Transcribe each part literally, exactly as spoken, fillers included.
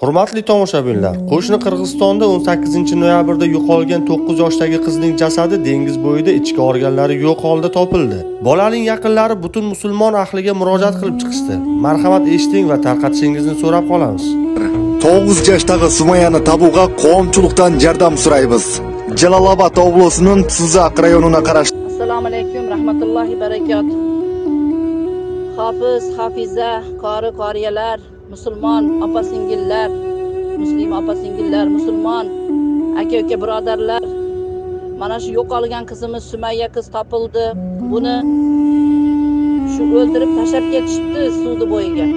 Hurmatli tomoshabinlar, qo'shni Qirg'izistonda o'n sakkizinchi noyabrda yo'qolgan to'qqiz yoshdagi qizning jasadi dengiz bo'yida ichki organlari yo'q holda topildi. Bolaning yaqinlari butun musulmon ahliga murojaat qilib chiqishdi. Marhamat eshiting va tarqatishingizni so'rab qolamiz. to'qqiz yoshdagi Sumayani tabuga qonunchilikdan yordam so'raymiz. Jalolobod oblasining Tuzaq rayonuna qarashli. Assalomu alaykum, rahmatullohi barakot. Hafiz, hafiza, qori, qoriyalar, musulmon opa-singillar, muslima opa-singillar, musulmon aka-uka birodarlar, mana shu yo'qolgan qizimiz Sumayya qiz topildi. Buni shu o'ldirib tashlab ketishibdi suvdi bo'yiga.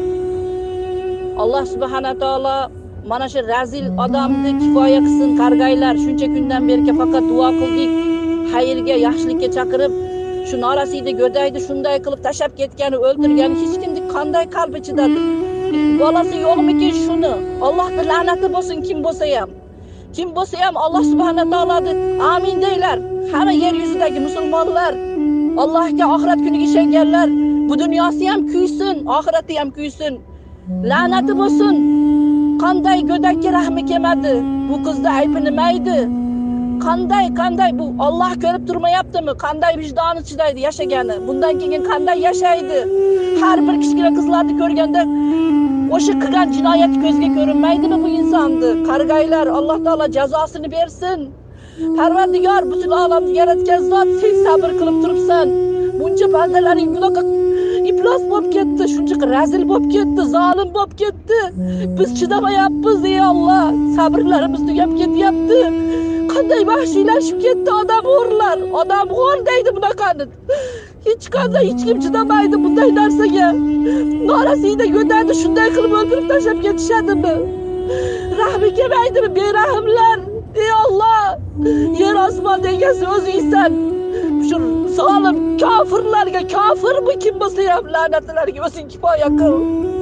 Alloh subhanahu taolo mana shu razil odamni kifoya qilsin, qarg'aylar. Shuncha kundan beri faqat duo qildik, xayrga, yaxshilikka chaqirib, shu norasida go'daydi shunday qilib tashlab ketgani, o'ldirgani hech kimning qanday qalbi chidadi? Bolasi yo'qmikin shuni? Allohning la'nati bo'lsin kim bo'lsa ham. Kim bo'lsa ham Alloh subhanahu taoloni amin deylar. Hamma yer yuzidagi musulmonlar, Allohga oxirat kuniga ishonganlar, bu dunyosi ham kuysin, oxirati ham kuysin. La'nati bo'lsin. Qanday go'dakka rahmi kelmadi? Bu qizning aybi nima edi? Qanday qanday bu Alloh ko'rib turmayaptimi? Qanday vijdoni chidaydi yashagani? Bundan keyin qanday yashaydi? Har bir kichkina qizlarni ko'rganda o'sha qilgan jinoyat ko'zga ko'rinmaydimi bu insonni? Qarg'aylar, Alloh taolo jazosini bersin. Parvardigor, butun olamni yaratgan zot, sen sabr qilib turibsan. Buncha bandalaring bunaqa iflos bo'lib ketdi, shuncha razil bo'lib ketdi, zolim bo'lib ketdi. Biz chidamayapmiz, ey Alloh. Sabrlarimiz tugab ketyapti. Qanday vahshiylashib ketdi odam o'rlar. Odam o'r deydi bunaqani. Hech qanday hech kim chidamaydi bunday narsaga. Norasida go'daydi shunday qilib o'ldirib tashlab ketishadimi? Rahmi kelmaydimi berahmlar? Ey Alloh, yer osmon degasi o'zingsan. Shu zolim kofirlarga, kofirmi kim bo'lsa ham la'natlarga o'zing kifoya qil.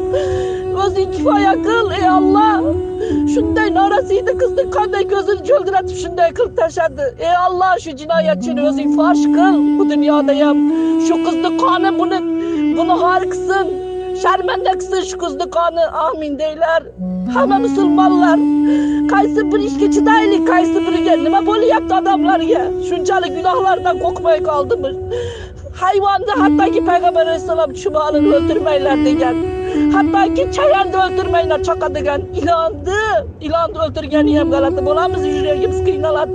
O'zing kifoya qil ey Alloh. Shunday norasida qizni qanday ko'zini jo'ldiratib shunday qilib tashadi. Ey Alloh, shu jinoyatchini o'zing fosh qil. Bu dunyoda ham shu qizni qoni buni buni xor qilsin. Sharmanda qilsin shu qizni qoni. Amin deylar. Hamma musulmonlar qaysi bir ishga chidaylik, qaysi biriga nima bo'lyapti odamlarga? Shunchalik gunohlardan qo'rqmay qoldimi? Hayvonni hattoki payg'ambar alayhisalom chumolini o'ldirmanglar degan. Hattoki chayonni o'ldirmanglar chaqa degan. Ilonni, ilonni o'ldirgani ham g'alati bo'lamiz, yuragimiz qiynaladi.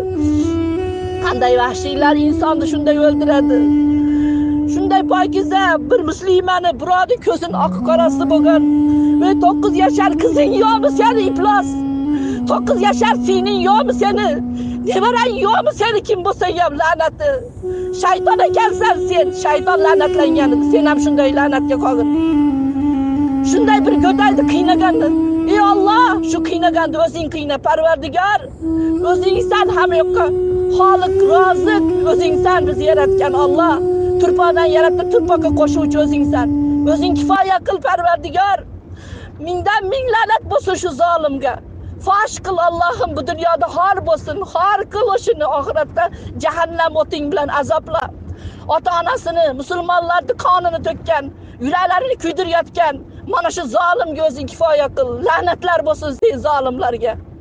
Qanday vahshiylar insonni shunday o'ldiradi? Shunday pokiza bir muslimani birovning ko'zini oq qorasi bo'lgan va to'qqiz yashar qizing yo'qmi seni iflos? to'qqiz yashar sening yo'qmi seni? Nevarang yo'qmi seni kim bo'lsa ham la'nati? Shayton ekansan sen, shayton la'natlangan. Sen ham shunday la'natga qolgin. Shunday bir go'dayni qiynaganda, ey Alloh, shu qiynaganda o'zing qiyna, Parvardigor. O'zingsan hamma yoqqa Xoliq, Roziq, o'zingsan bizni yaratgan Alloh. Turpoqdan yaratib turpoqqa qo'shuvchi o'zingsan. O'zing kifoya qil, Parvardigor. Mingdan ming la'nat bo'lsin shu zolimga. Fosh qil Allohim, bu dunyoda xor bo'lsin, xor qil o'shini, oxiratda jahannam o'ting bilan azobla. Ota-onasini, musulmonlarning qonini to'kkan, yuraklarini kuydirayotgan mana shu zolimga o'zing kifoya qil. La'natlar bo'lsin sen zolimlarga.